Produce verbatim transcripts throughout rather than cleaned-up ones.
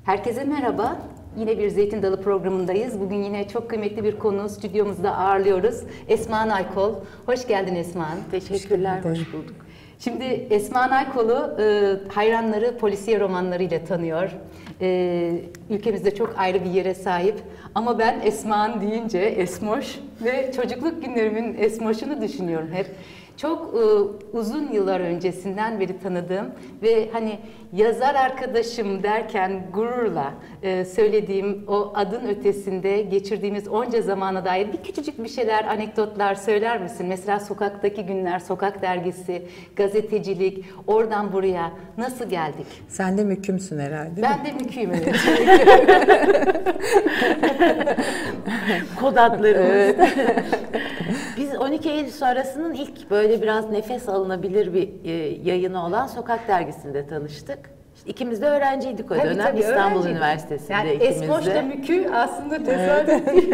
Herkese merhaba. Yine bir Zeytin Dalı programındayız. Bugün yine çok kıymetli bir konu stüdyomuzda ağırlıyoruz. Esma Naykol. Hoş geldin Esma Hanım. Teşekkürler, hoş bulduk. Şimdi Esma Naykol'u e, hayranları polisiye romanlarıyla tanıyor. E, ülkemizde çok ayrı bir yere sahip. Ama ben Esma'nın deyince Esmoş ve çocukluk günlerimin Esmoş'unu düşünüyorum hep. Çok e, uzun yıllar öncesinden beri tanıdığım ve hani yazar arkadaşım derken gururla e, söylediğim o adın ötesinde geçirdiğimiz onca zamana dair bir küçücük bir şeyler, anekdotlar söyler misin? Mesela Sokaktaki Günler, Sokak Dergisi, gazetecilik, oradan buraya nasıl geldik? Sen de mükümsün herhalde. Ben de müküyüm, evet. Kod adlarımız. Evet. Biz on iki Eylül sonrasının ilk böyle biraz nefes alınabilir bir e, yayını olan Sokak Dergisi'nde tanıştık. İşte ikimiz de öğrenciydik o tabii, dönem. tabii, İstanbul öğrenciydik. Üniversitesi'nde yani ikimiz de. Esmoş'la mükü aslında tesadüf değil.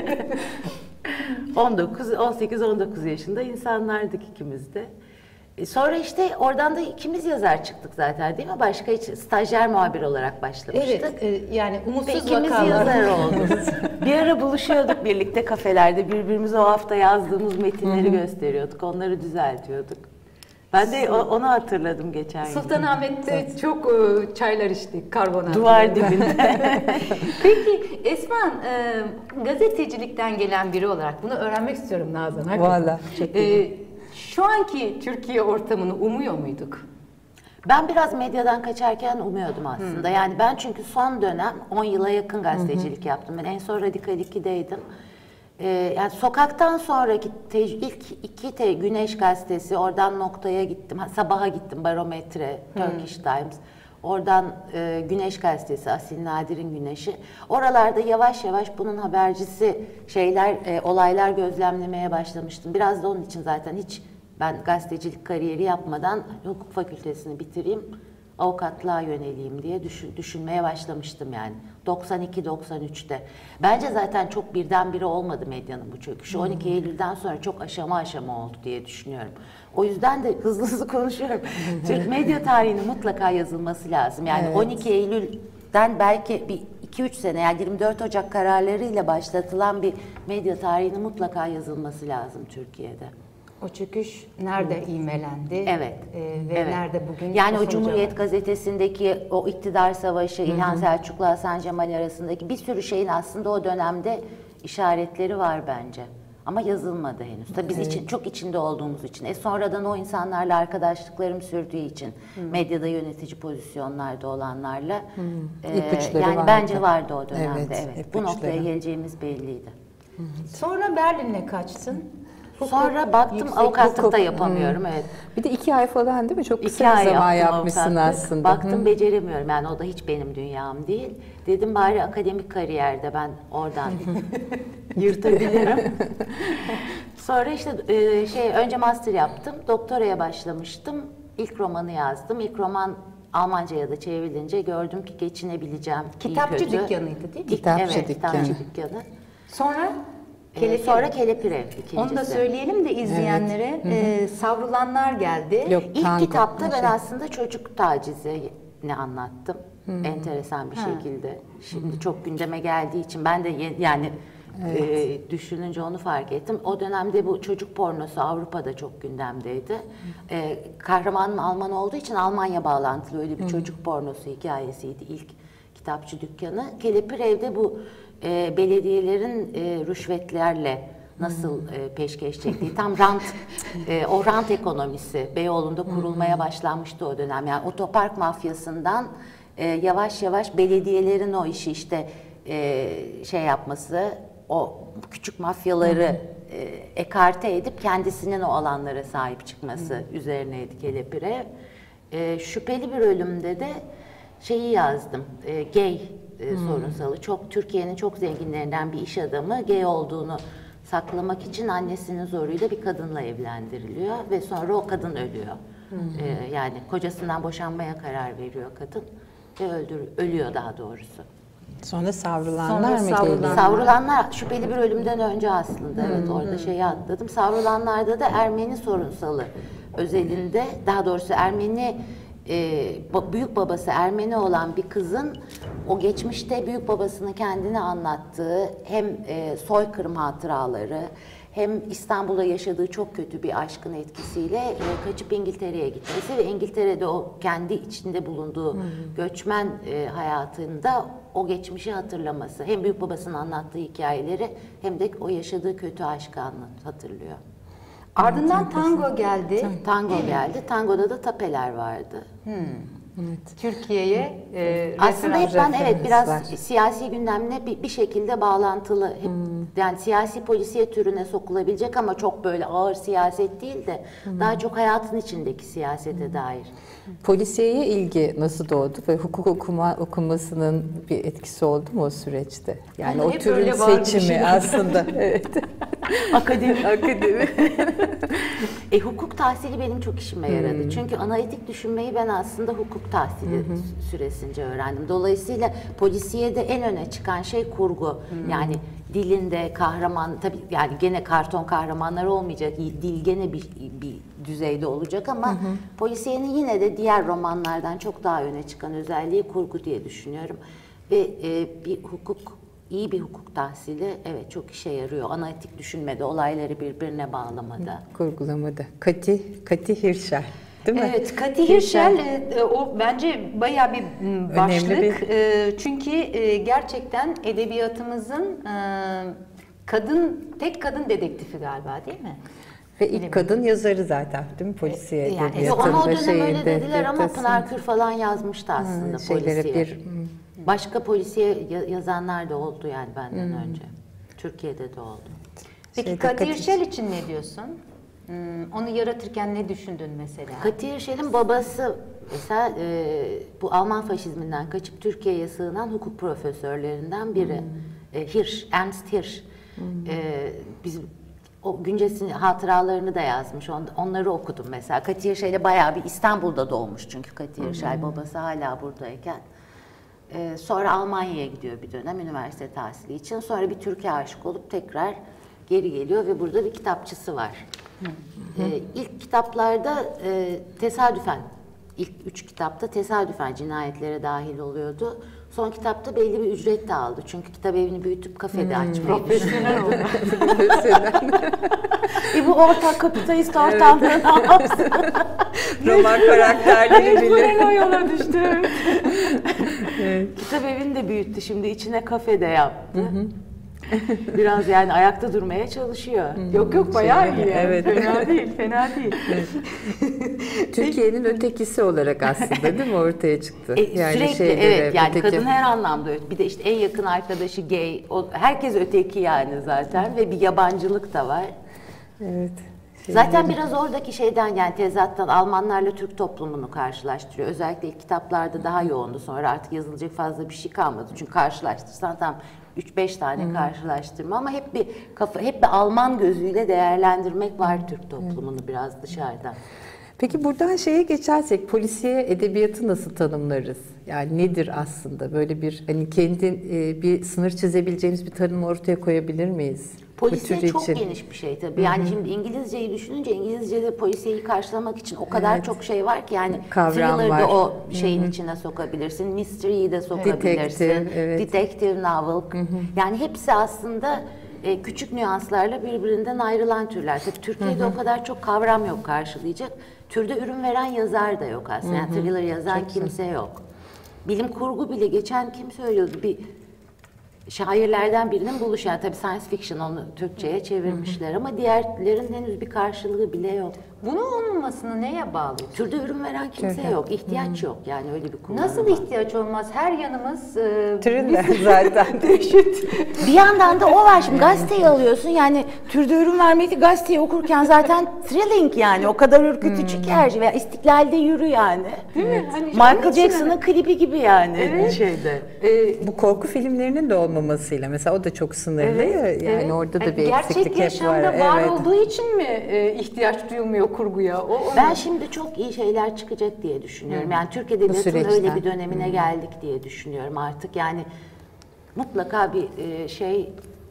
on dokuz, on sekiz on dokuz yaşında insanlardık ikimiz de. E sonra işte oradan da ikimiz yazar çıktık zaten, değil mi? Başka hiç stajyer muhabir olarak başlamıştık. Evet, e, yani umutsuz İkimiz vakalar. yazar olduk. Bir ara buluşuyorduk birlikte kafelerde, birbirimize o hafta yazdığımız metinleri gösteriyorduk, onları düzeltiyorduk. Ben de o, onu hatırladım geçen gün. Sultanahmet'te çok e, çaylar içtik, karbonat. Duvar dibinde. Peki Esma, e, gazetecilikten gelen biri olarak bunu öğrenmek istiyorum Nazan. Valla. E, şu anki Türkiye ortamını umuyor muyduk? Ben biraz medyadan kaçarken umuyordum aslında. Hmm. Yani ben çünkü son dönem on yıla yakın gazetecilik hmm. yaptım. Ben en son Radikal iki'deydim. Ee, yani sokaktan sonraki te, ilk iki te, Güneş gazetesi, oradan Nokta'ya gittim. Sabah'a gittim, Barometre, Turkish hmm. Times. Oradan e, Güneş gazetesi, Asil Nadir'in Güneş'i. Oralarda yavaş yavaş bunun habercisi şeyler, e, olaylar gözlemlemeye başlamıştım. Biraz da onun için zaten hiç ben gazetecilik kariyeri yapmadan hukuk fakültesini bitireyim, avukatlığa yöneleyim diye düşün, düşünmeye başlamıştım yani. doksan iki doksan üç'te. Bence zaten çok birdenbire olmadı medyanın bu çöküşü. on iki Eylül'den sonra çok aşama aşama oldu diye düşünüyorum. O yüzden de hızlı hızlı konuşuyorum. Türk medya tarihinin mutlaka yazılması lazım. Yani evet. on iki Eylül'den belki bir iki üç sene, yani yirmi dört Ocak kararlarıyla başlatılan bir medya tarihinin mutlaka yazılması lazım Türkiye'de. O çöküş nerede hmm. ivmelendi? Evet. Ee, ve evet. nerede bugün? Yani o Cumhuriyet var. Gazetesi'ndeki o iktidar savaşı, hı hı. İlhan Selçuklu, Hasan Cemal arasındaki bir sürü şeyin aslında o dönemde işaretleri var bence. Ama yazılmadı henüz. Tabii biz evet. için, çok içinde olduğumuz için. E sonradan o insanlarla arkadaşlıklarım sürdüğü için, hı. medyada yönetici pozisyonlarda olanlarla e, yani vardı. Bence vardı o dönemde. Evet. evet. Bu noktaya geleceğimiz belliydi. Hı hı. Sonra Berlin'e kaçtın. Hukuk, Sonra baktım avukatlık da yapamıyorum, hmm. evet. Bir de iki ay falan değil mi? Çok kısa bir zaman yapmışsın avukatlık. Aslında. Baktım hmm. beceremiyorum, yani o da hiç benim dünyam değil. Dedim bari akademik kariyerde ben oradan yırtabilirim. Sonra işte şey önce master yaptım, doktoraya başlamıştım. İlk romanı yazdım. İlk roman Almanca'ya da çevrilince gördüm ki geçinebileceğim. Kitapçı dükkanıydı değil mi? Kitapçı evet, dükkanı. kitapçı dükkanı. Sonra? Kelepir. Sonra Kelepire ikincisi. Onu da söyleyelim de izleyenlere. Evet. E, savrulanlar geldi. Yok, İlk kitapta ben şey. aslında çocuk tacizini anlattım. Hmm. Enteresan bir ha. şekilde. Şimdi hmm. çok gündeme geldiği için ben de yani evet. e, düşününce onu fark ettim. O dönemde bu çocuk pornosu Avrupa'da çok gündemdeydi. Hmm. E, kahramanım Alman olduğu için Almanya bağlantılı öyle bir hmm. çocuk pornosu hikayesiydi ilk kitapçı dükkanı. Kelepir evde bu E, belediyelerin e, rüşvetlerle nasıl e, peşkeş çektiği, tam rant, e, o rant ekonomisi Beyoğlu'nda kurulmaya başlanmıştı o dönem. Yani otopark mafyasından e, yavaş yavaş belediyelerin o işi işte e, şey yapması, o küçük mafyaları e, ekarte edip kendisinin o alanlara sahip çıkması üzerineydi Kelepire. E, şüpheli bir ölümde de şeyi yazdım, e, gay E, hmm. sorunsalı. Çok Türkiye'nin çok zenginlerinden bir iş adamı gay olduğunu saklamak için annesinin zoruyla bir kadınla evlendiriliyor ve sonra o kadın ölüyor. Hmm. E, yani kocasından boşanmaya karar veriyor kadın ve öldür ölüyor daha doğrusu. Sonra savrulanlar Sonra mı savrulanlar. Savrulanlar şüpheli bir ölümden önce aslında. Hmm. Evet orada şeyi atladım. Savrulanlarda da Ermeni sorunsalı özelinde, daha doğrusu Ermeni e, büyük babası Ermeni olan bir kızın o geçmişte büyük babasının kendini anlattığı hem e, soykırım hatıraları hem İstanbul'da yaşadığı çok kötü bir aşkın etkisiyle e, kaçıp İngiltere'ye gitmesi ve İngiltere'de o kendi içinde bulunduğu hmm. göçmen e, hayatında o geçmişi hatırlaması. Hem büyük babasının anlattığı hikayeleri hem de o yaşadığı kötü aşkı anlat, hatırlıyor. Ardından tango geldi. Tango geldi. Tangoda da tapeler vardı. Hmm. Evet. Türkiye'ye e, aslında hep ben evet biraz var. Siyasi gündemle bir, bir şekilde bağlantılı. Hep, hmm. Yani siyasi polisiye türüne sokulabilecek ama çok böyle ağır siyaset değil de hmm. daha çok hayatın içindeki siyasete hmm. dair. Polisiyeye ilgi nasıl doğdu ve hukuk okuma okumasının bir etkisi oldu mu o süreçte? Yani, yani o türün seçimi aslında. Evet. Akademi. Akademi. e, hukuk tahsili benim çok işime yaradı. Hmm. Çünkü analitik düşünmeyi ben aslında hukuk tahsili hmm. süresince öğrendim. Dolayısıyla polisiyede en öne çıkan şey kurgu. Hmm. Yani dilinde kahraman, tabii yani gene karton kahramanlar olmayacak, dil gene bir, bir düzeyde olacak ama hı hı. polisiyenin yine de diğer romanlardan çok daha öne çıkan özelliği kurgu diye düşünüyorum. Ve e, bir hukuk, iyi bir hukuk tahsili evet çok işe yarıyor. Analitik düşünmede, olayları birbirine bağlamada. Kurgulamada. Kati, Kati Hirschel. Değil mi? Evet, Kati Hirschel e, o bence bayağı bir başlık. Bir... E, çünkü e, gerçekten edebiyatımızın e, kadın, tek kadın dedektifi galiba değil mi? Ve ilk kadın yazarı zaten değil mi polisiye yani, edebiyatında? Ona o dönem öyle dediler ama Pınar Kür falan yazmıştı aslında hmm, polisiye. Bir, Başka polisiye yazanlar da oldu yani benden hmm. önce. Türkiye'de de oldu. Peki şey, Kati Hirschel için ne diyorsun? Hmm, onu yaratırken ne düşündün mesela? Kati Hirschel'in babası mesela e, bu Alman faşizminden kaçıp Türkiye'ye sığınan hukuk profesörlerinden biri. Hmm. E, Hirsch, Ernst Hirsch. Hmm. E, biz o güncesini, hatıralarını da yazmış. On, onları okudum mesela. Kati Hirschel'e bayağı bir İstanbul'da doğmuş çünkü Kati Hirschel hmm. babası hala buradayken. E, sonra Almanya'ya gidiyor bir dönem üniversite tahsili için. Sonra bir Türkiye aşık olup tekrar geri geliyor ve burada bir kitapçısı var. Hı hı. Ee, ilk kitaplarda e, tesadüfen, ilk üç kitapta tesadüfen cinayetlere dahil oluyordu. Son kitapta belli bir ücret de aldı. Çünkü kitap evini büyütüp kafede hmm, açmayı düşünüyor. e bu ortak kapitalist ortamda evet. Ne yapsın? Roman karakterleriyle. Mecburen o yola düştüm. Evet. Kitap evini de büyüttü. Şimdi içine kafe de yaptı. Hı hı. Biraz yani ayakta durmaya çalışıyor. Hmm. Yok yok bayağı iyi. Yani. Evet. Fena değil, fena değil. Evet. Türkiye'nin ötekisi olarak aslında değil mi ortaya çıktı? E, yani sürekli şeyleri, evet yani öteki... kadın her anlamda öteki. Bir de işte en yakın arkadaşı gay. O, herkes öteki yani zaten hmm. ve bir yabancılık da var. Evet. Zaten biraz oradaki şeyden yani tezattan Almanlarla Türk toplumunu karşılaştırıyor. Özellikle ilk kitaplarda daha yoğundu. Sonra artık yazılacak fazla bir şey kalmadı. Çünkü karşılaştırsan tam üç beş tane hmm. karşılaştırma ama hep bir kafa, hep bir Alman gözüyle değerlendirmek var Türk toplumunu hmm. biraz dışarıdan. Peki buradan şeye geçersek polisiye edebiyatı nasıl tanımlarız? Yani nedir aslında? Böyle bir hani kendi e, bir sınır çizebileceğimiz bir tanım ortaya koyabilir miyiz? Polisiye çok için. Geniş bir şey tabii. Yani Hı-hı. şimdi İngilizceyi düşününce İngilizce'de polisiyeyi karşılamak için o kadar evet. çok şey var ki yani thriller'da o şeyin Hı-hı. içine sokabilirsin, mystery'yi de sokabilirsin, detective, evet. detective novel. Hı-hı. Yani hepsi aslında e, küçük nüanslarla birbirinden ayrılan türler. Tabii Türkiye'de Hı-hı. o kadar çok kavram yok karşılayacak. Türde ürün veren yazar da yok aslında. Yani thriller yazan çok kimse güzel. Yok. Bilim kurgu bile geçen kim söylüyordu bir şairlerden birinin buluşu. Yani tabii science fiction onu Türkçe'ye çevirmişler hı hı. ama diğerlerin henüz bir karşılığı bile yok. Bunun olmamasını neye bağlıyorsun? Türde ürün veren kimse Türkçe. Yok. İhtiyaç hı. yok yani öyle bir kullanım. Nasıl ihtiyaç olmaz? Her yanımız e, Thriller zaten. Bir yandan da o var. Şimdi gazeteyi alıyorsun yani türde ürün vermeyi gazeteyi okurken zaten thrilling yani. O kadar ürkütücü ki her şey. Veya İstiklal'de yürü yani. Değil evet. mi? Hani Michael Jackson'ın klibi gibi yani evet. şeyde. Ee, bu korku filmlerinin de olmamasıyla mesela o da çok sınırlı evet, ya. Yani evet. orada da bir gerçek eksiklik hep var. Gerçek yaşamda var evet. olduğu için mi e, ihtiyaç duyulmuyor kurguya? O, ben mu? Şimdi çok iyi şeyler çıkacak diye düşünüyorum. Hmm. Yani Türk Edebiyatı'nın öyle bir dönemine hmm. geldik diye düşünüyorum artık. Yani mutlaka bir e, şey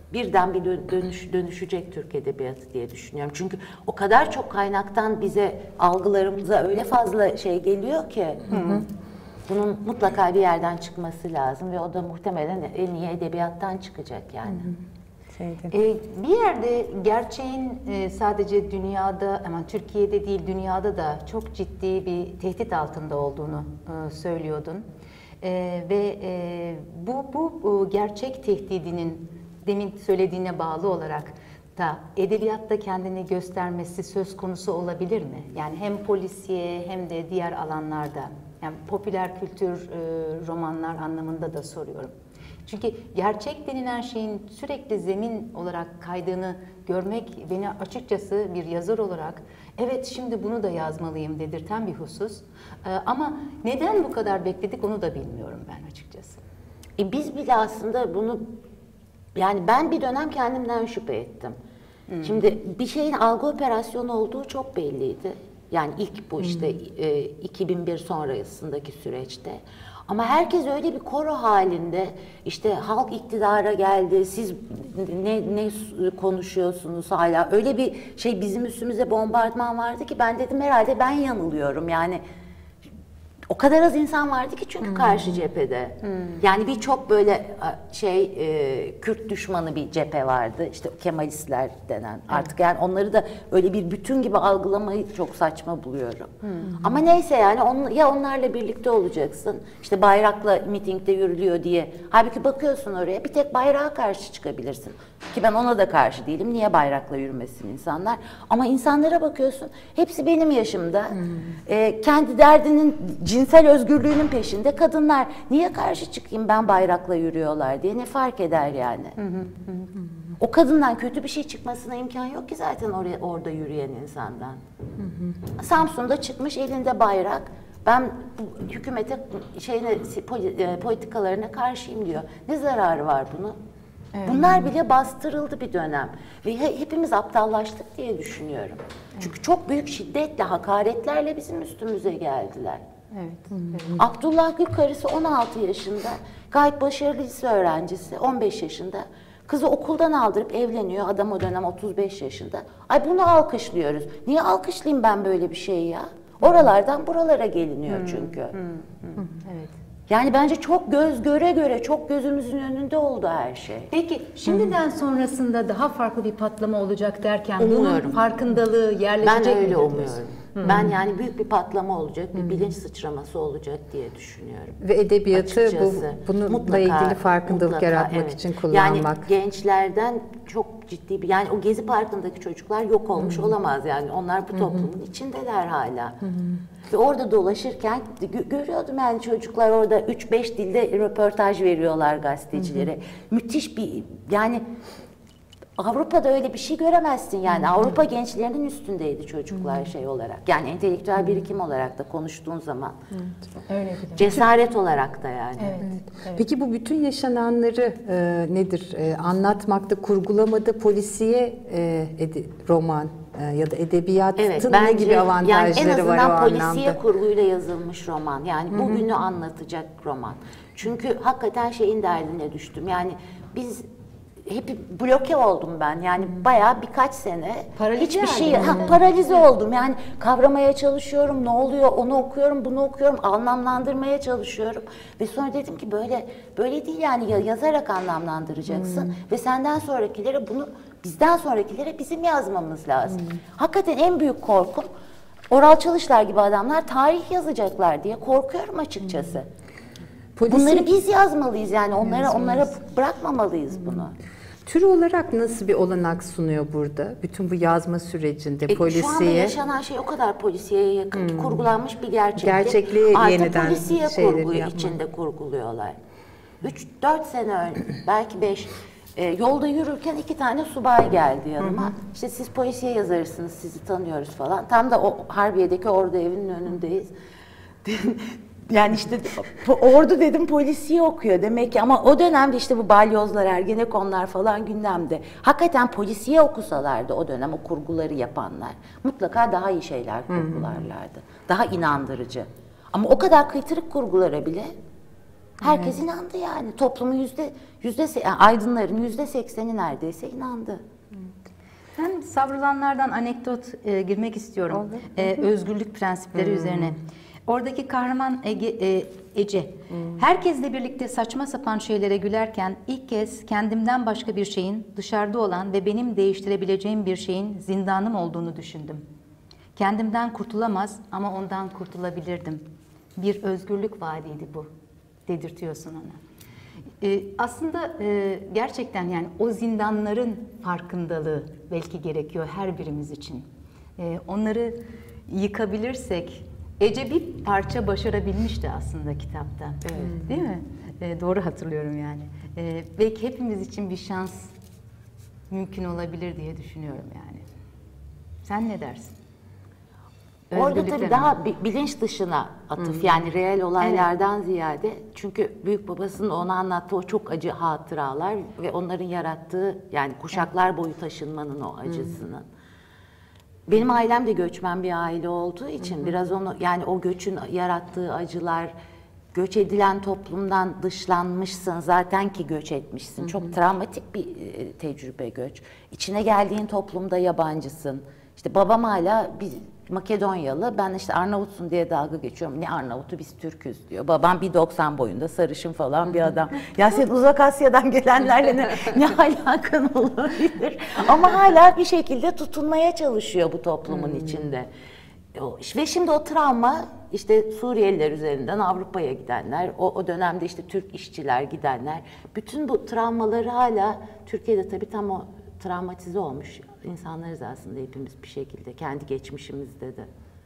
birden bir dönüş, dönüşecek Türk Edebiyatı diye düşünüyorum. Çünkü o kadar çok kaynaktan bize, algılarımıza öyle fazla şey geliyor ki hı hı. bunun mutlaka bir yerden çıkması lazım ve o da muhtemelen en iyi edebiyattan çıkacak yani. Hı hı. Ee, bir yerde gerçeğin e, sadece dünyada, ama Türkiye'de değil dünyada da çok ciddi bir tehdit altında olduğunu e, söylüyordun. E, ve e, bu, bu gerçek tehdidinin demin söylediğine bağlı olarak da edebiyatta kendini göstermesi söz konusu olabilir mi? Yani hem polisiye hem de diğer alanlarda, yani popüler kültür e, romanlar anlamında da soruyorum. Çünkü gerçek denilen şeyin sürekli zemin olarak kaydığını görmek beni açıkçası bir yazar olarak evet şimdi bunu da yazmalıyım dedirten bir husus. Ee, ama neden bu kadar bekledik onu da bilmiyorum ben açıkçası. E biz bile aslında bunu, yani ben bir dönem kendimden şüphe ettim. Hmm. Şimdi bir şeyin algı operasyonu olduğu çok belliydi. Yani ilk bu işte hmm. e, iki bin bir sonrasındaki süreçte. Ama herkes öyle bir koro halinde, işte halk iktidara geldi, siz ne, ne konuşuyorsunuz hala, öyle bir şey bizim üstümüze bombardıman vardı ki ben dedim herhalde ben yanılıyorum yani. O kadar az insan vardı ki çünkü hmm. karşı cephede. Hmm. Yani birçok böyle şey e, Kürt düşmanı bir cephe vardı. İşte Kemalistler denen. Hmm. Artık yani onları da öyle bir bütün gibi algılamayı çok saçma buluyorum. Hmm. Ama neyse yani on, ya onlarla birlikte olacaksın. İşte bayrakla mitingde yürülüyor diye. Halbuki bakıyorsun oraya bir tek bayrağa karşı çıkabilirsin. Ki ben ona da karşı değilim. Niye bayrakla yürümesin insanlar? Ama insanlara bakıyorsun. Hepsi benim yaşımda. Hmm. E, kendi derdinin cinsel özgürlüğünün peşinde kadınlar. Niye karşı çıkayım ben bayrakla yürüyorlar diye, ne fark eder yani? Hı hı hı. O kadından kötü bir şey çıkmasına imkan yok ki zaten oraya, orada yürüyen insandan. Hı hı. Samsun'da çıkmış elinde bayrak. Ben hükümete şeyine, politikalarına karşıyım diyor. Ne zararı var bunun? Evet. Bunlar bile bastırıldı bir dönem ve hepimiz aptallaştık diye düşünüyorum. Evet. Çünkü çok büyük şiddetle, hakaretlerle bizim üstümüze geldiler. Evet. Evet. Abdullah Gül karısı on altı yaşında, gayet başarılı lise öğrencisi, on beş yaşında. Kızı okuldan aldırıp evleniyor, adam o dönem otuz beş yaşında. Ay bunu alkışlıyoruz. Niye alkışlayayım ben böyle bir şeyi ya? Oralardan buralara geliniyor hmm. çünkü. Hmm. Hmm. Evet. Yani bence çok göz göre göre, çok gözümüzün önünde oldu her şey. Peki şimdiden hmm. sonrasında daha farklı bir patlama olacak derken umuyorum. Bunun farkındalığı yerleşecek mi? Ben öyle umuyorum. Hmm. Ben yani büyük bir patlama olacak, bir hmm. bilinç sıçraması olacak diye düşünüyorum. Ve edebiyatı bu, bununla mutlaka, ilgili farkındalık mutlaka, yaratmak evet. için kullanmak. Yani gençlerden çok ciddi bir, yani o Gezi Parkı'ndaki çocuklar yok olmuş hmm. olamaz yani. Onlar bu toplumun hmm. içindeler hala. Hmm. Ve orada dolaşırken gö- görüyordum yani çocuklar orada üç beş dilde röportaj veriyorlar gazetecilere. Hı hı. Müthiş bir, yani Avrupa'da öyle bir şey göremezsin yani. Hı hı. Avrupa gençlerinin üstündeydi çocuklar, hı hı, şey olarak. Yani entelektüel birikim olarak da konuştuğun zaman. Evet. Öyle bile. Cesaret olarak da yani. Evet. Evet. Evet. Peki bu bütün yaşananları e, nedir? E, anlatmakta, kurgulamada polisiye e, edi, roman ya da edebiyatın evet, ne gibi avantajları var o anlamda? Yani en azından polisiye kurguyla yazılmış roman. Yani Hı-hı. bugünü anlatacak roman. Çünkü hakikaten şeyin derdine düştüm. Yani biz hep bloke oldum ben. Yani Hı-hı. bayağı birkaç sene paralize hiçbir şey ha, paralize oldum. Yani kavramaya çalışıyorum. Ne oluyor? Onu okuyorum, bunu okuyorum. Anlamlandırmaya çalışıyorum. Ve sonra dedim ki böyle böyle değil yani, yazarak anlamlandıracaksın Hı-hı. ve senden sonrakilere bunu, bizden sonrakilere bizim yazmamız lazım. Hmm. Hakikaten en büyük korkum, Oral Çalışlar gibi adamlar tarih yazacaklar diye korkuyorum açıkçası. Hmm. Polisi... Bunları biz yazmalıyız yani, onlara Yazmalıyız. onlara bırakmamalıyız hmm. bunu. Tür olarak nasıl bir olanak sunuyor burada? Bütün bu yazma sürecinde e, polisiye... Şu anda yaşanan şey o kadar polisiyeye yakın hmm. ki, kurgulanmış bir gerçeklik. Gerçekliği Artık yeniden polisiye kurgu içinde kurguluyorlar. üç dört sene önce, belki beş... E, yolda yürürken iki tane subay geldi yanıma. Hı hı. İşte siz polisiye yazarısınız, sizi tanıyoruz falan. Tam da o Harbiye'deki ordu evinin önündeyiz. Yani işte ordu dedim, polisiye okuyor demek ki. Ama o dönemde işte bu balyozlar, ergenekonlar falan gündemde. Hakikaten polisiye okusalardı o dönem o kurguları yapanlar, mutlaka daha iyi şeyler kurgularlardı. Hı hı. Daha inandırıcı. Ama o kadar kıytırık kurgulara bile Herkes Evet. inandı yani. Toplumun yüzde yüzde se- yani aydınların yüzde sekseni neredeyse inandı. Ben Savrulanlardan anekdot e, girmek istiyorum. E, özgürlük prensipleri üzerine. Oradaki kahraman Ege, e, Ece. Herkesle birlikte saçma sapan şeylere gülerken ilk kez kendimden başka bir şeyin, dışarıda olan ve benim değiştirebileceğim bir şeyin zindanım olduğunu düşündüm. Kendimden kurtulamaz ama ondan kurtulabilirdim. Bir özgürlük vaadiydi bu. Dedirtiyorsun ona. Ee, aslında e, gerçekten yani o zindanların farkındalığı belki gerekiyor her birimiz için. Ee, onları yıkabilirsek, Ece bir parça başarabilmişti aslında kitapta. Evet. Değil mi? Ee, doğru hatırlıyorum yani. Ee, belki hepimiz için bir şans mümkün olabilir diye düşünüyorum yani. Sen ne dersin? Orada Özgürlükler tabii mi? daha bi- bilinç dışına atıf yani reel olaylardan ziyade çünkü büyük babasının ona anlattığı o çok acı hatıralar ve onların yarattığı yani kuşaklar boyu taşınmanın o acısını. Benim ailem de göçmen bir aile olduğu için biraz onu yani o göçün yarattığı acılar, göç edilen toplumdan dışlanmışsın zaten ki göç etmişsin. Çok travmatik bir e, tecrübe göç. İçine geldiğin toplumda yabancısın. İşte babam hala bir Makedonyalı, ben işte Arnavutsun diye dalga geçiyorum. Ne Arnavut'u, biz Türk'üz diyor. Babam bir doksan boyunda, sarışın falan bir adam. Ya sen Uzak Asya'dan gelenlerle ne, ne alakan olabilir? Ama hala bir şekilde tutunmaya çalışıyor bu toplumun içinde. O- Ve şimdi o travma işte Suriyeliler üzerinden Avrupa'ya gidenler, o, o dönemde işte Türk işçiler gidenler, bütün bu travmaları hala Türkiye'de tabii tam o travmatize olmuş insanlarız aslında hepimiz bir şekilde kendi geçmişimizde de.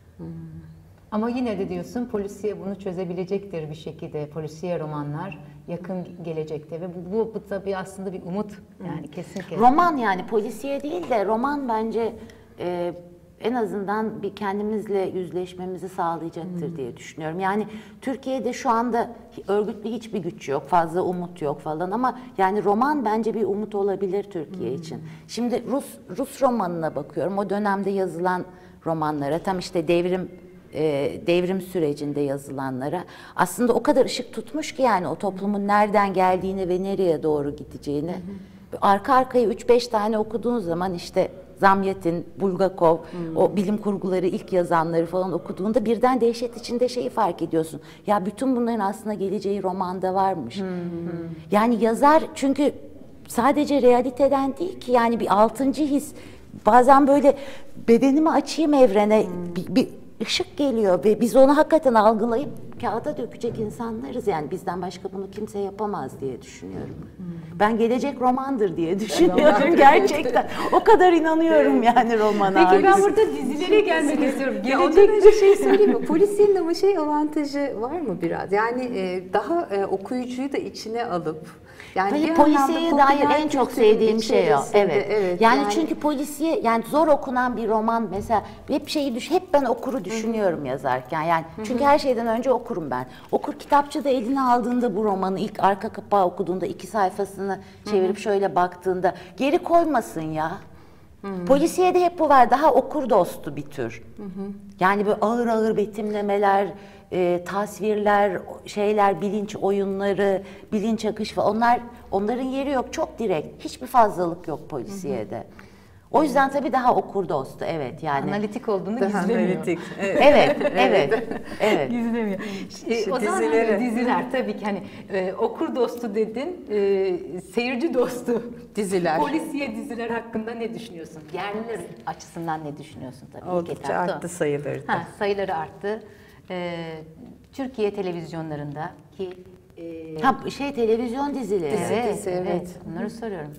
Ama yine de diyorsun polisiye bunu çözebilecektir bir şekilde. Polisiye romanlar yakın gelecekte ve bu, bu, bu tabii aslında bir umut yani kesinlikle. Roman yani polisiye değil de roman bence e, en azından bir kendimizle yüzleşmemizi sağlayacaktır diye düşünüyorum. Yani Türkiye'de şu anda örgütlü hiçbir güç yok, fazla umut yok falan ama yani roman bence bir umut olabilir Türkiye için. Şimdi Rus Rus romanına bakıyorum. O dönemde yazılan romanlara, tam işte devrim e, devrim sürecinde yazılanlara aslında o kadar ışık tutmuş ki yani o toplumun nereden geldiğini ve nereye doğru gideceğini. Arka arkaya üç beş tane okuduğun zaman işte Zamyatin, Bulgakov, hmm. o bilim kurguları ilk yazanları falan okuduğunda birden dehşet içinde şeyi fark ediyorsun. Ya bütün bunların aslında geleceği romanda varmış. Hmm. Yani yazar çünkü sadece realiteden değil ki yani bir altıncı his. Bazen böyle bedenimi açayım evrene hmm. bir, bir ışık geliyor ve biz onu hakikaten algılayıp kağıda dökecek insanlarız. Yani bizden başka bunu kimse yapamaz diye düşünüyorum. Hmm. Ben gelecek romandır diye düşünüyorum gerçekten. O kadar inanıyorum yani romana. Peki ben burada dizilere gelmek istiyorum. Ya ondan önce şey söyleyeyim mi? Polisiyenin ama şey avantajı var mı biraz? Yani e, daha e, okuyucuyu da içine alıp yani Hayır, polisiye dair en çok sevdiğim şey o. Evet. evet. Yani, Yani çünkü polisiye yani zor okunan bir roman mesela hep şeyi düş hep ben okuru düşünüyorum Hı-hı. yazarken. Yani çünkü Hı-hı. her şeyden önce okurum ben. Okur kitapçıda eline aldığında bu romanı ilk arka kapağı okuduğunda iki sayfasını çevirip Hı-hı. şöyle baktığında geri koymasın ya. Hmm. Polisiyede hep bu var. Daha okur dostu bir tür. Hı hı. Yani böyle ağır ağır betimlemeler, e, tasvirler, şeyler, bilinç oyunları, bilinç akışı falan. Onlar, onların yeri yok. Çok direkt. Hiçbir fazlalık yok polisiyede. Hı hı. O yüzden tabii daha okur dostu. Evet yani. Analitik olduğunu daha gizlemiyor. Analitik. Evet, evet, evet. evet. Gizlemiyor. İşte o zaman dizileri. hani diziler tabii ki hani e, okur dostu dedin, e, seyirci dostu. Diziler. Polisiye diziler hakkında ne düşünüyorsun? Yerliler açısından ne düşünüyorsun tabii? Oldukça arttı sayıları da. Ha, sayıları arttı. E, Türkiye televizyonlarında ki e, Ha şey televizyon dizileri. evet, dizi, evet, evet. evet. Bunları soruyorum.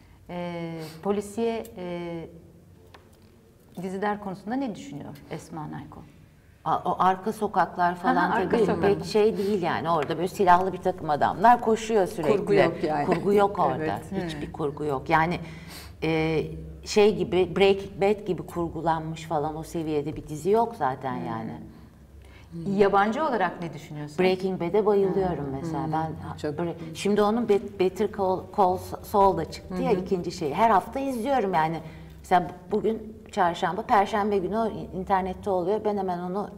E, polisiye e, diziler konusunda ne düşünüyor Esma Nayko? O arka sokaklar falan Aha, arka tabii sokaklar. pek şey değil yani orada böyle silahlı bir takım adamlar koşuyor sürekli. Kurgu yok yani. Kurgu yok orada. Evet. Hiçbir kurgu yok. Yani e, şey gibi Breaking Bad gibi kurgulanmış falan o seviyede bir dizi yok zaten hmm. yani. Yabancı olarak ne düşünüyorsun? Breaking Bad'e bayılıyorum hmm. mesela. Ben Çok. böyle, şimdi onun Better Call, Call Saul da çıktı hmm. ya ikinci şey. Her hafta izliyorum yani. Mesela bugün çarşamba, perşembe günü o internette oluyor. Ben hemen onu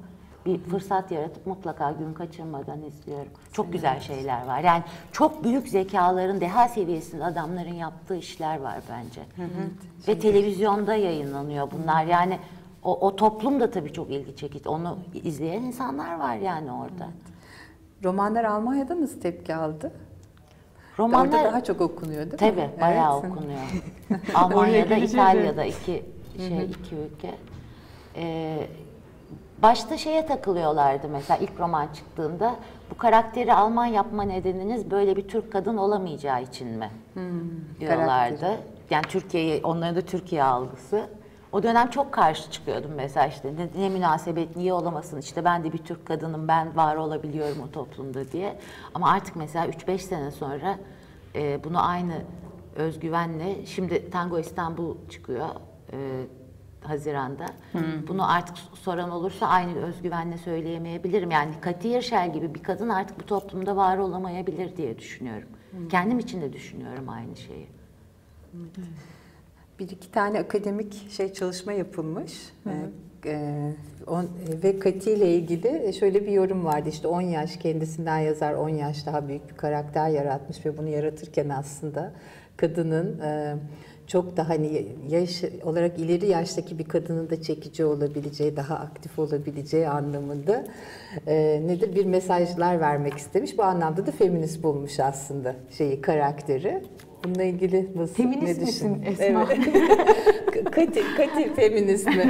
bir fırsat yaratıp mutlaka gün kaçırmadan izliyorum. Çok güzel şeyler var. Yani çok büyük zekaların, deha seviyesinde adamların yaptığı işler var bence. Hı hı. Ve televizyonda yayınlanıyor bunlar. Yani o, o toplum da tabii çok ilgi çekici. Onu izleyen insanlar var yani orada. Evet. Romanlar Almanya'da nasıl tepki aldı? Romanlar orada daha çok okunuyor değil mi? Tabii bayağı evet. okunuyor. Almanya'da, İtalya'da iki şey iki ülke. Ee, başta şeye takılıyorlardı mesela ilk roman çıktığında, bu karakteri Alman yapma nedeniniz böyle bir Türk kadın olamayacağı için mi? Hmm, diyorlardı. Karakteri. Yani Türkiye'yi, onların da Türkiye algısı. O dönem çok karşı çıkıyordum mesela, işte ne, ne münasebet, niye olamasın, işte ben de bir Türk kadınım, ben var olabiliyorum o toplumda diye. Ama artık mesela üç beş sene sonra e, bunu aynı özgüvenle, şimdi Tango İstanbul çıkıyor e, Haziran'da. Hmm. Bunu artık soran olursa aynı özgüvenle söyleyemeyebilirim. Yani Katya Hirschel gibi bir kadın artık bu toplumda var olamayabilir diye düşünüyorum. Hmm. Kendim için de düşünüyorum aynı şeyi. Evet. Bir iki tane akademik şey çalışma yapılmış. Hı hı. Ee, on, ve Katya ile ilgili şöyle bir yorum vardı. İşte on yaş kendisinden yazar, on yaş daha büyük bir karakter yaratmış ve bunu yaratırken aslında kadının e, çok da hani yaş olarak ileri yaştaki bir kadının da çekici olabileceği, daha aktif olabileceği anlamında e, nedir bir mesajlar vermek istemiş. Bu anlamda da feminist bulmuş aslında şeyi, karakteri. Bununla ilgili nasıl, feminist ne misin Esma? Evet. Kati, Kati feminist mi?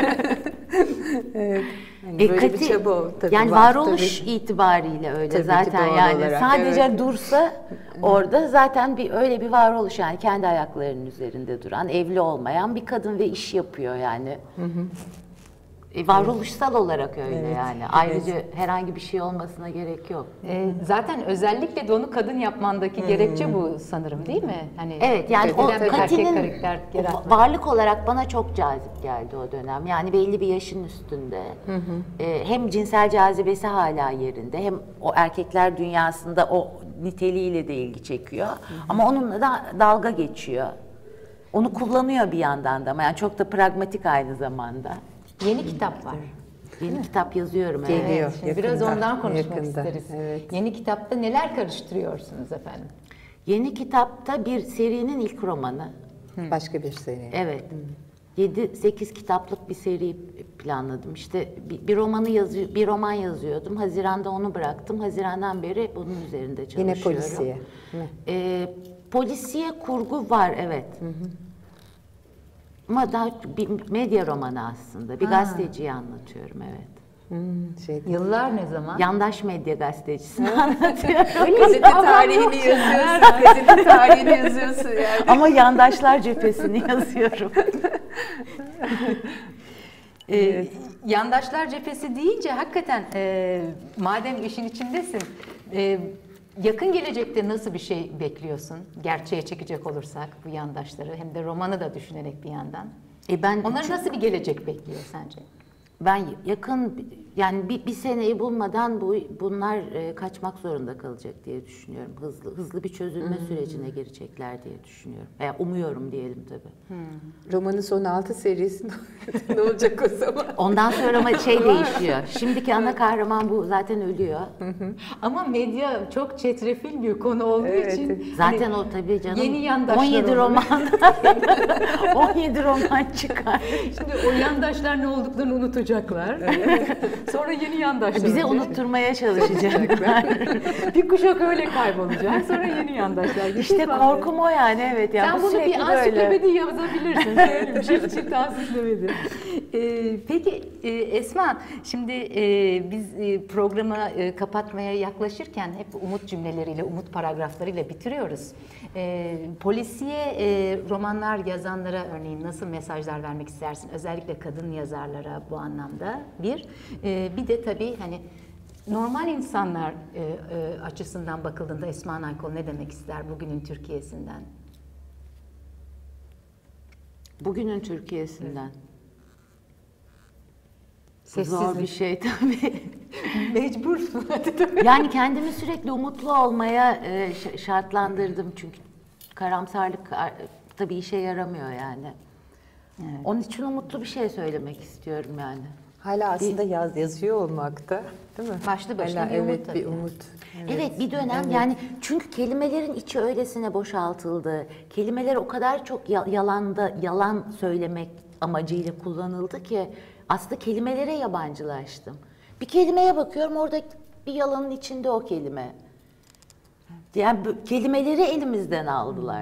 Evet. Yani e, böyle Kati, bir çaba tabii yani var, varoluş tabii. itibariyle öyle Tabii zaten yani olarak, sadece evet. dursa orada zaten bir öyle bir varoluş, yani kendi ayaklarının üzerinde duran, evli olmayan bir kadın ve iş yapıyor yani. Hı hı. E, varoluşsal evet. olarak öyle evet. yani. Ayrıca evet. herhangi bir şey olmasına gerek yok. E, zaten özellikle de onu kadın yapmandaki hmm. gerekçe bu sanırım, değil mi? Hani evet, yani o Kati'nin varlık olarak bana çok cazip geldi o dönem. Yani belli bir yaşın üstünde. Hı hı. E, hem cinsel cazibesi hala yerinde, hem o erkekler dünyasında o niteliğiyle de ilgi çekiyor. Hı hı. Ama onunla da dalga geçiyor. Onu kullanıyor bir yandan da ama yani çok da pragmatik aynı zamanda. Yeni kitap var. Yeni kitap yazıyorum. Geliyor. Evet, biraz ondan konuşmak yakında. isteriz. Evet. Yeni kitapta neler karıştırıyorsunuz efendim? Yeni kitapta bir serinin ilk romanı. Hı. Başka bir seri. Evet. yedi sekiz kitaplık bir seri planladım. İşte bir, bir romanı yazıyor, bir roman yazıyordum. Haziran'da onu bıraktım. Haziran'dan beri bunun üzerinde çalışıyorum. Yine polisiye. Ee, polisiye kurgu var, evet. Hı hı. Ama daha bir medya romanı aslında. Bir ha. gazeteciyi anlatıyorum, evet. Hmm, şey, yıllar ne zaman? Yandaş medya gazetecisini anlatıyorum. Gazete tarihini yazıyorsun. Gazete tarihini yazıyorsun yani. Ama yandaşlar cephesini yazıyorum. ee, yandaşlar cephesi deyince hakikaten e, madem işin içindesin, e, yakın gelecekte nasıl bir şey bekliyorsun? Gerçeğe çekecek olursak bu yandaşları, hem de romanı da düşünerek bir yandan. E ben Onları çok... nasıl bir gelecek bekliyor sence? Ben yakın, yani bir, bir seneyi bulmadan bu bunlar e, kaçmak zorunda kalacak diye düşünüyorum. Hızlı hızlı bir çözülme hmm. sürecine girecekler diye düşünüyorum. Veya umuyorum diyelim tabii. Hmm. Romanın son altı serisi ne olacak o zaman? Ondan sonra ama şey değişiyor. Şimdiki ana kahraman bu zaten ölüyor. Ama medya çok çetrefil bir konu olduğu evet. için. Zaten hani, o tabii canım. Yeni yandaşlar on yedi roman. on yedi roman çıkar. Şimdi o yandaşlar ne olduklarını unutacaklar. Evet. Sonra yeni yandaşlar. Bize olacak. Unutturmaya çalışacaklar. Bir kuşak öyle kaybolacak. Sonra yeni yandaşlar. İşte korkum o yani, evet. Ya, sen bu bunu bir ansiklopedi yazabilirsin. Söyleyeyim. Çift çift ansiklopedi. Ee, peki e, Esma, şimdi e, biz e, programı e, kapatmaya yaklaşırken hep umut cümleleriyle, umut paragraflarıyla bitiriyoruz. E, polisiye e, romanlar yazanlara örneğin nasıl mesajlar vermek istersin? Özellikle kadın yazarlara bu anlamda bir. E, bir de tabii hani normal insanlar e, e, açısından bakıldığında Esma Naykol ne demek ister bugünün Türkiye'sinden? Bugünün Türkiye'sinden. Sessizlik. Zor bir şey tabii. Mecbursun. Yani kendimi sürekli umutlu olmaya şartlandırdım çünkü karamsarlık tabii işe yaramıyor yani. Evet. Onun için umutlu bir şey söylemek istiyorum yani. Hala aslında yaz yazıyor olmakta, değil mi? Başlı başına Hala, bir umut evet, tabii. bir umut. Evet, Evet. bir dönem Evet. yani çünkü kelimelerin içi öylesine boşaltıldı. Kelimeler o kadar çok ya- yalanda yalan söylemek amacıyla kullanıldı ki aslında kelimelere yabancılaştım. Bir kelimeye bakıyorum, orada bir yalanın içinde o kelime. Yani bu kelimeleri elimizden aldılar.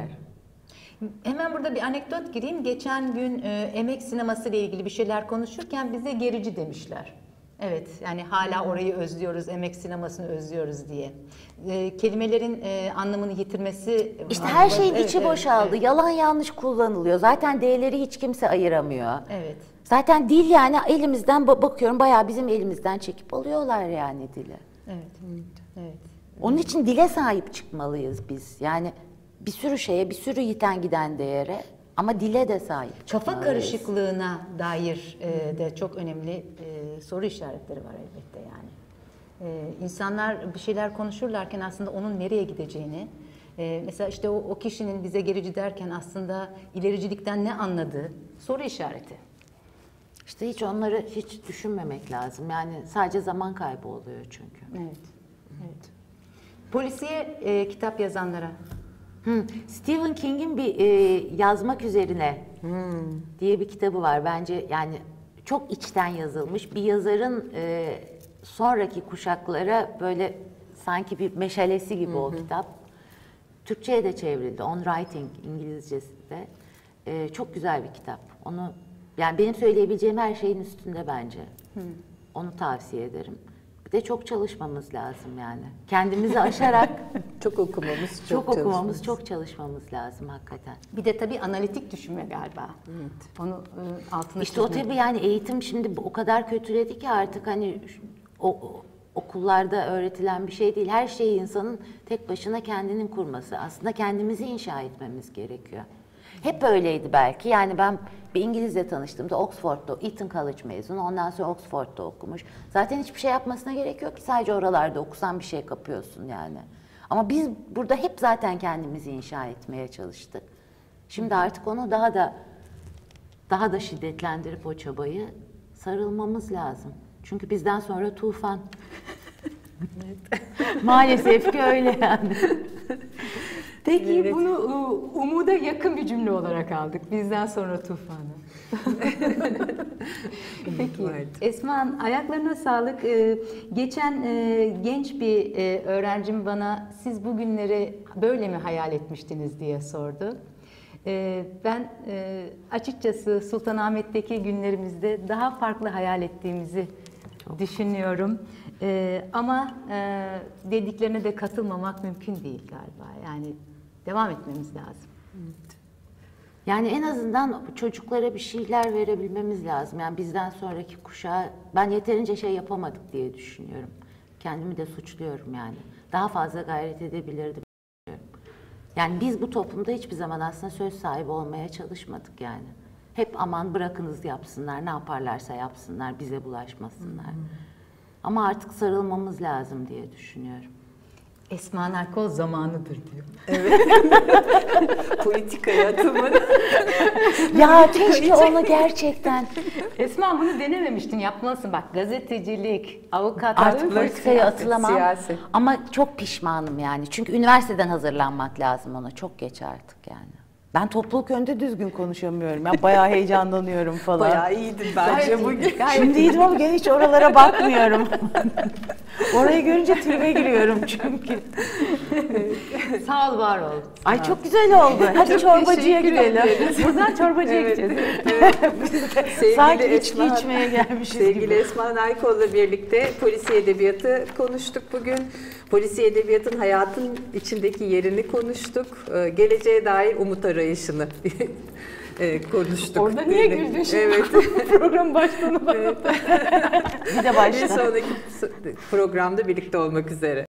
Hemen burada bir anekdot gireyim. Geçen gün e, emek sineması ile ilgili bir şeyler konuşurken bize gerici demişler. Evet, yani hala orayı özlüyoruz, emek sinemasını özlüyoruz diye. E, kelimelerin e, anlamını yitirmesi... İşte her şeyin Evet, içi evet, boşaldı. evet. Yalan yanlış kullanılıyor. Zaten D'leri hiç kimse ayıramıyor. Evet. Zaten dil yani elimizden ba- bakıyorum bayağı bizim elimizden çekip alıyorlar yani dili. Evet. Evet. Onun için dile sahip çıkmalıyız biz. Yani bir sürü şeye, bir sürü yiten giden değere ama dile de sahip Kafa çıkmalıyız. karışıklığına dair e, de çok önemli e, soru işaretleri var elbette yani. E, insanlar bir şeyler konuşurlarken aslında onun nereye gideceğini, e, mesela işte o, o kişinin bize gerici derken aslında ilericilikten ne anladığı soru işareti. İşte hiç onları hiç düşünmemek lazım. Yani sadece zaman kaybı oluyor çünkü. Evet. Evet. Polisiye e, kitap yazanlara. Hı. Stephen King'in bir e, yazmak üzerine diye bir kitabı var. Bence yani çok içten yazılmış. Bir yazarın e, sonraki kuşaklara böyle sanki bir meşalesi gibi o kitap. Türkçe'ye de çevrildi. On Writing İngilizcesinde. E, çok güzel bir kitap. Onu yani benim söyleyebileceğim her şeyin üstünde bence. Onu tavsiye ederim. Bir de çok çalışmamız lazım yani. Kendimizi aşarak Çok okumamız, çok, çok okumamız, çalışmamız. çok çalışmamız lazım hakikaten. Bir de tabii analitik düşünme galiba. Evet. Onu e, altını İşte o çizmek. tabii yani eğitim şimdi o kadar kötüledi ki artık hani şu- o, o- okullarda öğretilen bir şey değil. Her şeyi insanın tek başına kendinin kurması. Aslında kendimizi inşa etmemiz gerekiyor. Hep öyleydi belki. Yani ben bir İngilizle tanıştığımda Oxford'da, Eton College mezunu. Ondan sonra Oxford'da okumuş. Zaten hiçbir şey yapmasına gerek yok ki. Sadece oralarda okusan bir şey kapıyorsun yani. Ama biz burada hep zaten kendimizi inşa etmeye çalıştık. Şimdi artık onu daha da daha da şiddetlendirip o çabayı sarılmamız lazım. Çünkü bizden sonra tufan. Maalesef ki öyle yani. Peki Evet. bunu e, umuda yakın bir cümle olarak aldık. Bizden sonra tufanı. Peki Vardı. Esma Hanım, ayaklarına sağlık. Ee, geçen e, genç bir e, öğrencim bana siz bu günleri böyle mi hayal etmiştiniz diye sordu. Ee, ben e, açıkçası Sultanahmet'teki günlerimizde daha farklı hayal ettiğimizi düşünüyorum. Ee, ama e, dediklerine de katılmamak mümkün değil galiba. Yani devam etmemiz lazım. Yani en azından çocuklara bir şeyler verebilmemiz lazım. Yani bizden sonraki kuşağa ben yeterince şey yapamadık diye düşünüyorum. Kendimi de suçluyorum yani. Daha fazla gayret edebilirdim. Yani biz bu toplumda hiçbir zaman aslında söz sahibi olmaya çalışmadık yani. Hep aman bırakınız yapsınlar, ne yaparlarsa yapsınlar, bize bulaşmasınlar. Ama artık sarılmamız lazım diye düşünüyorum. Esma Narkoz zamanıdır diyor. Politikaya atılmadı. Ya keşke onu gerçekten Esma bunu denememiştin, yapmalısın. Bak gazetecilik, avukatlık. artık politikaya siyaset, atılamam. siyaset. Ama çok pişmanım yani. Çünkü üniversiteden hazırlanmak lazım ona. Çok geç artık yani. Ben topluluk önünde düzgün konuşamıyorum. Ya bayağı heyecanlanıyorum falan. Bayağı iyiydin bence bugün. Şimdi iyiydim ama gene hiç oralara bakmıyorum. Orayı görünce tribe giriyorum çünkü. Sağ ol, var ol. Ay çok güzel oldu. Hadi çorbacıya teşekkür gidelim. ederiz. Buradan çorbacıya Evet, gideceğiz. Sevgili Sanki içki Esma- içmeye gelmişiz Sevgili gibi. Esma Naykol'la birlikte polisiye edebiyatı konuştuk bugün. Polisiye edebiyatın hayatın içindeki yerini konuştuk. Ee, Geleceğe dair umut arayışını e, konuştuk. Orada niye güldün şimdi? Evet. Program baştanı bana. Bir de Bir başla. sonraki programda birlikte olmak üzere.